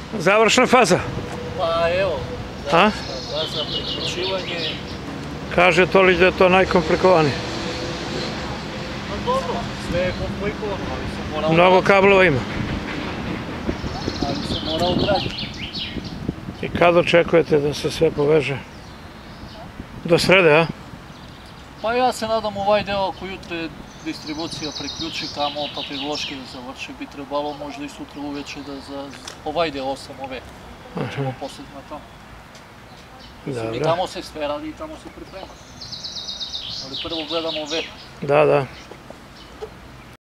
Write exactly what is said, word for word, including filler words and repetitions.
Završna faza? Pa evo, A? faza priključivanje. Kaže Tolić da je to najkomplikovanije. Pa dobro, sve je komplikovano, ali se mora... Mnogo kablova ima. Ali se mora odraditi. I kad očekujete da se sve poveže? Do srede, a? Pa ja se nadam ovaj deo ako jutre distribucija priključi tamo pa priloški da završi, bi trebalo možda i sutra uveče da za ovaj deo osam ove ćemo poslati na tamo. I tamo se sve radi i tamo se priprema. Ali prvo gledamo ove. Da, da.